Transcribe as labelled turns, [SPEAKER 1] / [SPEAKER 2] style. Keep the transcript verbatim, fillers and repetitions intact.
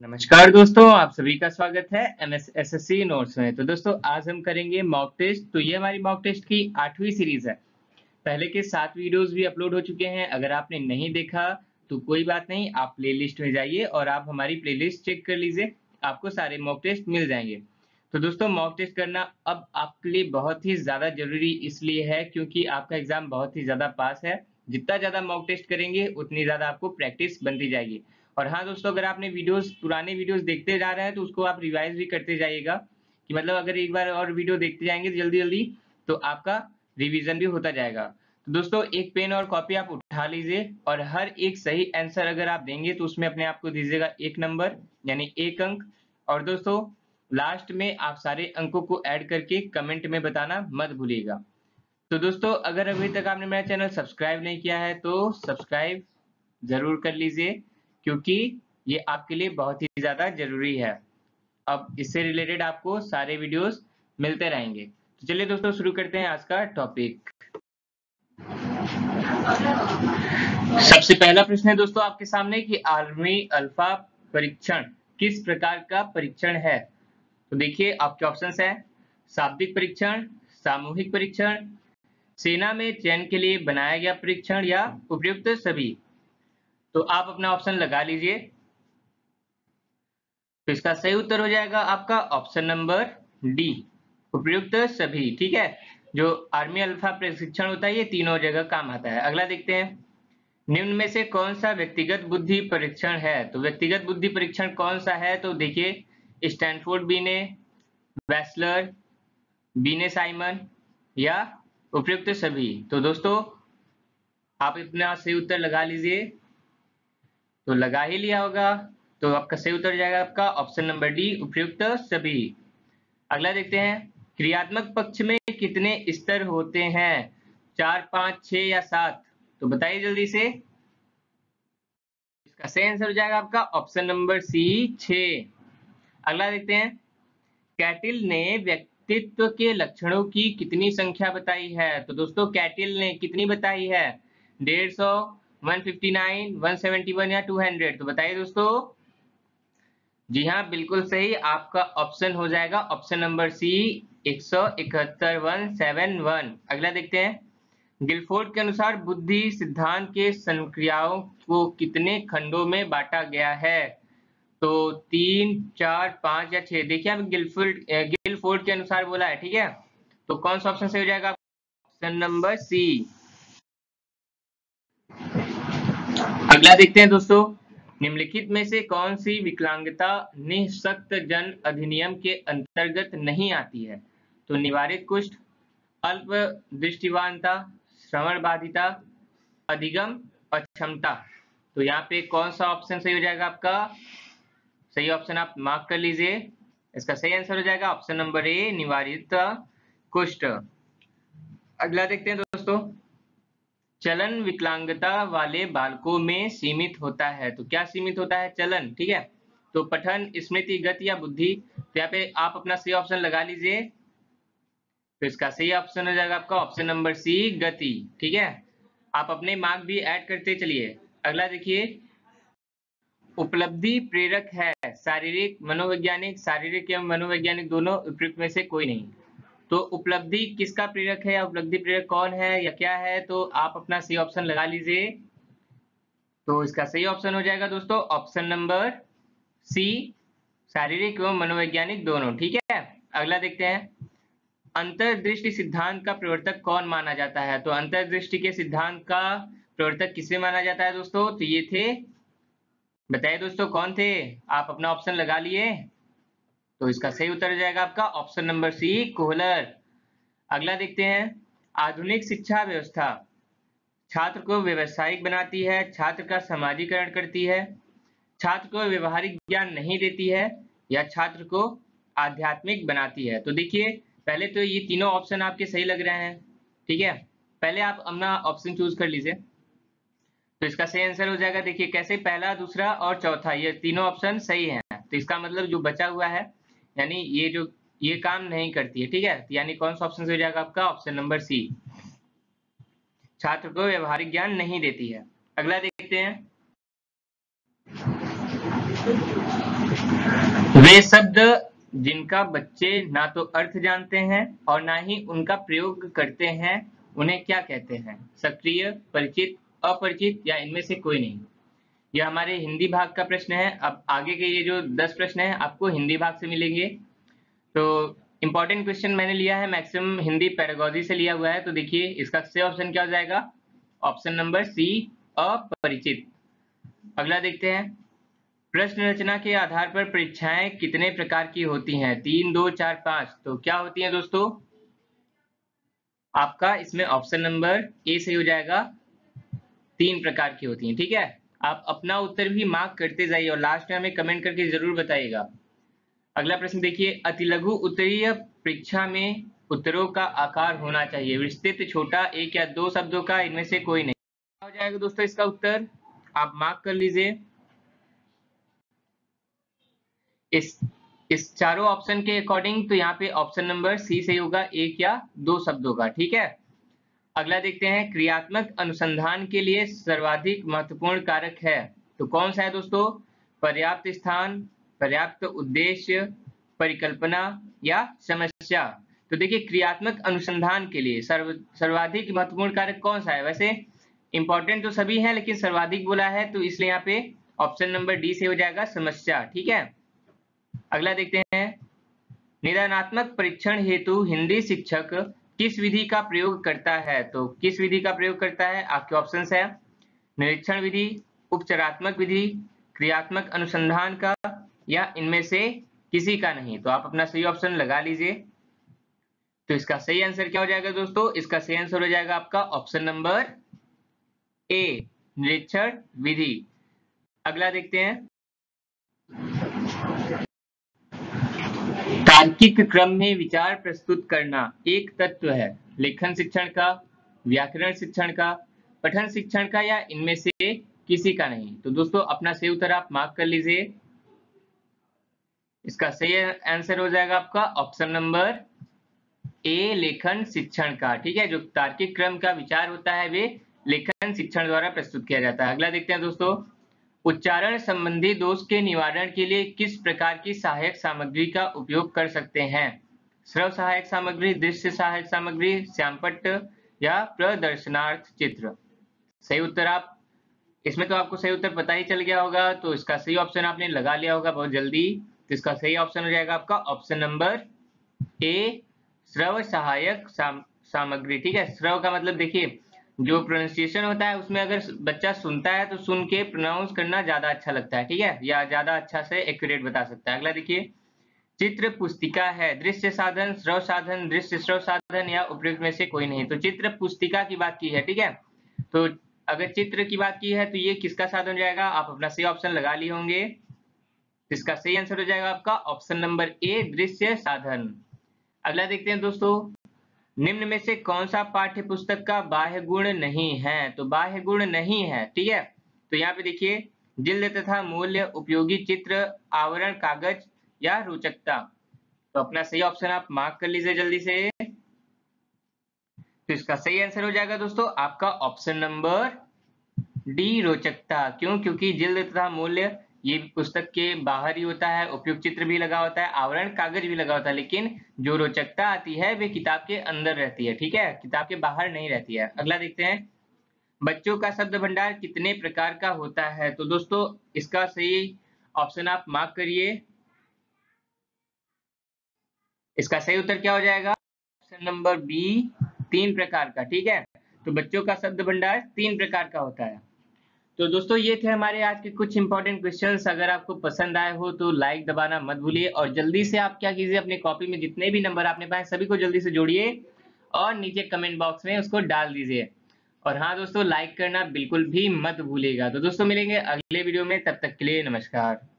[SPEAKER 1] नमस्कार दोस्तों, आप सभी का स्वागत है एमएस एसएससी नोट्स में। तो दोस्तों आज हम करेंगे मॉक टेस्ट। तो ये हमारी मॉक टेस्ट की आठवीं सीरीज है। पहले के सात वीडियोस भी अपलोड हो चुके हैं। अगर आपने नहीं देखा तो कोई बात नहीं, आप प्लेलिस्ट में जाइए और आप हमारी प्लेलिस्ट चेक कर लीजिए, आपको सारे मॉक टेस्ट मिल जाएंगे। तो दोस्तों मॉक टेस्ट करना अब आपके लिए बहुत ही ज्यादा जरूरी इसलिए है क्योंकि आपका एग्जाम बहुत ही ज्यादा पास है। जितना ज्यादा मॉक टेस्ट करेंगे उतनी ज्यादा आपको प्रैक्टिस बनती जाएगी। और हाँ दोस्तों, अगर आपने वीडियोस पुराने वीडियोस देखते जा रहे हैं तो उसको आप रिवाइज भी करते जाइएगा कि मतलब अगर एक बार और वीडियो देखते जाएंगे जल्दी जल्दी तो आपका रिवीजन भी होता जाएगा। तो दोस्तों एक पेन और कॉपी आप उठा लीजिए और हर एक सही आंसर अगर आप देंगे तो उसमें अपने आप को दीजिएगा एक नंबर यानी एक अंक। और दोस्तों लास्ट में आप सारे अंकों को ऐड करके कमेंट में बताना मत भूलिएगा। तो दोस्तों अगर अभी तक आपने मेरा चैनल सब्सक्राइब नहीं किया है तो सब्सक्राइब जरूर कर लीजिए क्योंकि ये आपके लिए बहुत ही ज्यादा जरूरी है। अब इससे रिलेटेड आपको सारे वीडियोस मिलते रहेंगे। तो चलिए दोस्तों शुरू करते हैं आज का टॉपिक। सबसे पहला प्रश्न है दोस्तों आपके सामने कि आर्मी अल्फा परीक्षण किस प्रकार का परीक्षण है। तो देखिए आपके ऑप्शंस है शाब्दिक परीक्षण, सामूहिक परीक्षण, सेना में चयन के लिए बनाया गया परीक्षण या उपयुक्त सभी। तो आप अपना ऑप्शन लगा लीजिए। तो इसका सही उत्तर हो जाएगा आपका ऑप्शन नंबर डी, उपयुक्त सभी। ठीक है, जो आर्मी अल्फा प्रशिक्षण होता है ये तीनों जगह काम आता है। अगला देखते हैं, निम्न में से कौन सा व्यक्तिगत बुद्धि परीक्षण है। तो व्यक्तिगत बुद्धि परीक्षण कौन सा है, तो देखिए स्टैनफोर्ड बीने, वेस्लर, बीने साइमन या उपयुक्त सभी। तो दोस्तों आप अपना सही उत्तर लगा लीजिए। तो लगा ही लिया होगा, तो आपका सही उत्तर जाएगा आपका ऑप्शन नंबर डी, उपयुक्त सभी। अगला देखते हैं, क्रियात्मक पक्ष में कितने स्तर होते हैं, चार, पांच, छह या सात। तो बताइए जल्दी से। इसका सही आंसर हो जाएगा आपका ऑप्शन नंबर सी, छह। अगला देखते हैं, कैटिल ने व्यक्तित्व के लक्षणों की कितनी संख्या बताई है। तो दोस्तों कैटिल ने कितनी बताई है, डेढ़ सौ, one fifty nine, one seventy one या टू हंड्रेड। तो बताइए दोस्तों। जी हाँ बिल्कुल सही, आपका ऑप्शन हो जाएगा ऑप्शन नंबर सी, एक सौ इकहत्तर, वन सेवन वन। अगला देखते हैं, गिलफोर्ड के अनुसार बुद्धि सिद्धांत के संक्रियाओं को कितने खंडों में बांटा गया है। तो तीन, चार, पांच या छह। देखिए आप गिलफोर्ड गिलफोर्ड के अनुसार बोला है, ठीक है। तो कौन सा ऑप्शन सही हो जाएगा, ऑप्शन नंबर सी। अगला देखते हैं दोस्तों, निम्नलिखित में से कौन सी विकलांगता निःशक्त जन अधिनियम के अंतर्गत नहीं आती है। तो निवारित कुष्ठ, अल्प दृष्टिवानता, श्रवण बाधिता, अधिगम, अक्षमता। तो यहाँ पे कौन सा ऑप्शन सही हो जाएगा आपका, सही ऑप्शन आप मार्क कर लीजिए। इसका सही आंसर हो जाएगा ऑप्शन नंबर ए, निवारित कुष्ठ। अगला देखते हैं दोस्तों, चलन विकलांगता वाले बालकों में सीमित होता है। तो क्या सीमित होता है, चलन, ठीक है। तो पठन, स्मृति, गति या बुद्धि। तो यहाँ पे आप अपना सही ऑप्शन लगा लीजिए। तो इसका सही ऑप्शन हो जाएगा आपका ऑप्शन नंबर सी, गति। ठीक है, आप अपने मार्क भी ऐड करते चलिए। अगला देखिए, उपलब्धि प्रेरक है, शारीरिक, मनोवैज्ञानिक, शारीरिक एवं मनोवैज्ञानिक दोनों, उपयुक्त में से कोई नहीं। तो उपलब्धि किसका प्रेरक है या उपलब्धि प्रेरक कौन है या क्या है, तो आप अपना सही ऑप्शन लगा लीजिए। तो इसका सही ऑप्शन हो जाएगा दोस्तों ऑप्शन नंबर सी, शारीरिक एवं मनोवैज्ञानिक दोनों। ठीक है, अगला देखते हैं, अंतर्दृष्टि सिद्धांत का प्रवर्तक कौन माना जाता है। तो अंतर्दृष्टि के सिद्धांत का प्रवर्तक किसे माना जाता है दोस्तों, तो ये थे, बताइए दोस्तों कौन थे। आप अपना ऑप्शन लगा लिए। तो इसका सही उत्तर हो जाएगा आपका ऑप्शन नंबर सी, कोहलर। अगला देखते हैं, आधुनिक शिक्षा व्यवस्था छात्र को व्यवसायिक बनाती है, छात्र का समाजीकरण करती है, छात्र को व्यवहारिक ज्ञान नहीं देती है या छात्र को आध्यात्मिक बनाती है। तो देखिए पहले तो ये तीनों ऑप्शन आपके सही लग रहे हैं, ठीक है। पहले आप अपना ऑप्शन चूज कर लीजिए। तो इसका सही आंसर हो जाएगा, देखिए कैसे, पहला, दूसरा और चौथा, ये तीनों ऑप्शन सही हैं। तो इसका मतलब जो बचा हुआ है यानी ये जो ये काम नहीं करती है, ठीक है। यानी कौन सा ऑप्शन हो जाएगा आपका ऑप्शन नंबर सी, छात्र को व्यवहारिक ज्ञान नहीं देती है। अगला देखते हैं, वे शब्द जिनका बच्चे ना तो अर्थ जानते हैं और ना ही उनका प्रयोग करते हैं उन्हें क्या कहते हैं? सक्रिय, परिचित, अपरिचित या इनमें से कोई नहीं। यह हमारे हिंदी भाग का प्रश्न है। अब आगे के ये जो दस प्रश्न हैं आपको हिंदी भाग से मिलेंगे। तो इंपॉर्टेंट क्वेश्चन मैंने लिया है, मैक्सिमम हिंदी पेडागोजी से लिया हुआ है। तो देखिए इसका सही ऑप्शन क्या हो जाएगा? ऑप्शन नंबर सी, अपरिचित। अगला देखते हैं, प्रश्न रचना के आधार पर परीक्षाएं कितने प्रकार की होती हैं? तीन, दो, चार, पांच। तो क्या होती हैं दोस्तों? आपका इसमें ऑप्शन नंबर ए सही हो जाएगा, तीन प्रकार की होती हैं। ठीक है, आप अपना उत्तर भी मार्क करते जाइए और लास्ट में हमें कमेंट करके जरूर बताइएगा। अगला प्रश्न देखिए, अतिलघु उत्तरीय परीक्षा में उत्तरों का आकार होना चाहिए। विस्तृत, छोटा, एक या दो शब्दों का, इनमें से कोई नहीं। क्या हो जाएगा दोस्तों इसका उत्तर? आप मार्क कर लीजिए। इस इस चारों ऑप्शन के अकॉर्डिंग तो यहाँ पे ऑप्शन नंबर सी सही होगा, एक या दो शब्दों का। ठीक है, अगला देखते हैं, क्रियात्मक अनुसंधान के लिए सर्वाधिक महत्वपूर्ण कारक है। तो कौन सा है दोस्तों? पर्याप्त स्थान, पर्याप्त उद्देश्य, परिकल्पना या समस्या। तो देखिए क्रियात्मक अनुसंधान के लिए सर्व सर्वाधिक महत्वपूर्ण कारक कौन सा है? वैसे इंपॉर्टेंट तो सभी है लेकिन सर्वाधिक बोला है तो इसलिए यहाँ पे ऑप्शन नंबर डी से हो जाएगा, समस्या। ठीक है, अगला देखते हैं, निदानात्मक परीक्षण हेतु हिंदी शिक्षक किस विधि का प्रयोग करता है? तो किस विधि का प्रयोग करता है? आपके ऑप्शंस है, निरीक्षण विधि, उपचारात्मक विधि, क्रियात्मक अनुसंधान का या इनमें से किसी का नहीं। तो आप अपना सही ऑप्शन लगा लीजिए। तो इसका सही आंसर क्या हो जाएगा दोस्तों? इसका सही आंसर हो जाएगा आपका ऑप्शन नंबर ए, निरीक्षण विधि। अगला देखते हैं, तार्किक क्रम में विचार प्रस्तुत करना एक तत्व है लेखन शिक्षण का, व्याकरण शिक्षण का, पठन शिक्षण का या इनमें से किसी का नहीं। तो दोस्तों अपना सही उत्तर आप मार्क कर लीजिए। इसका सही आंसर हो जाएगा आपका ऑप्शन नंबर ए, लेखन शिक्षण का। ठीक है, जो तार्किक क्रम का विचार होता है वे लेखन शिक्षण द्वारा प्रस्तुत किया जाता है। अगला देखते हैं दोस्तों, उच्चारण संबंधी दोष के निवारण के लिए किस प्रकार की सहायक सामग्री का उपयोग कर सकते हैं? श्रव सहायक सामग्री, दृश्य सहायक सामग्री, श्यामपट्ट या प्रदर्शनार्थ चित्र। सही उत्तर आप इसमें तो आपको सही उत्तर पता ही चल गया होगा, तो इसका सही ऑप्शन आपने लगा लिया होगा बहुत जल्दी। तो इसका सही ऑप्शन हो जाएगा आपका ऑप्शन नंबर ए, श्रव सहायक साम, सामग्री। ठीक है, श्रव का मतलब देखिए जो प्रोनाउंसिएशन होता है उसमें अगर बच्चा सुनता है तो सुन के प्रोनाउंस करना ज्यादा अच्छा लगता है। ठीक है, या ज्यादा अच्छा से एक्यूरेट बता सकता है। अगला देखिए, चित्र पुस्तिका है दृश्य साधन, श्रव साधन, दृश्य श्रव साधन या उपयुक्त में से कोई नहीं। तो चित्र पुस्तिका की बात की है। ठीक है, तो अगर चित्र की बात की है तो ये किसका साधन हो जाएगा? आप अपना सही ऑप्शन लगा लिए होंगे। इसका सही आंसर हो जाएगा आपका ऑप्शन नंबर ए, दृश्य साधन। अगला देखते हैं दोस्तों, निम्न में से कौन सा पाठ्य पुस्तक का बाह्य गुण नहीं है? तो बाह्य गुण नहीं है। ठीक है, तो यहाँ पे देखिए, जिल्द तथा मूल्य, उपयोगी चित्र, आवरण, कागज या रोचकता। तो अपना सही ऑप्शन आप मार्क कर लीजिए जल्दी से। तो इसका सही आंसर हो जाएगा दोस्तों आपका ऑप्शन नंबर डी, रोचकता। क्यों? क्योंकि जिल्द तथा मूल्य ये पुस्तक के बाहर ही होता है, उपयुक्त चित्र भी लगा होता है, आवरण कागज भी लगा होता है, लेकिन जो रोचकता आती है वे किताब के अंदर रहती है। ठीक है, किताब के बाहर नहीं रहती है। अगला देखते हैं, बच्चों का शब्द भंडार कितने प्रकार का होता है? तो दोस्तों इसका सही ऑप्शन आप मार्क करिए। इसका सही उत्तर क्या हो जाएगा? ऑप्शन नंबर बी, तीन प्रकार का। ठीक है, तो बच्चों का शब्द भंडार तीन प्रकार का होता है। तो दोस्तों ये थे हमारे आज के कुछ इंपॉर्टेंट क्वेश्चंस। अगर आपको पसंद आए हो तो लाइक दबाना मत भूलिए और जल्दी से आप क्या कीजिए, अपने कॉपी में जितने भी नंबर आपने पाए सभी को जल्दी से जोड़िए और नीचे कमेंट बॉक्स में उसको डाल दीजिए। और हाँ दोस्तों, लाइक करना बिल्कुल भी मत भूलिएगा। तो दोस्तों मिलेंगे अगले वीडियो में, तब तक के लिए नमस्कार।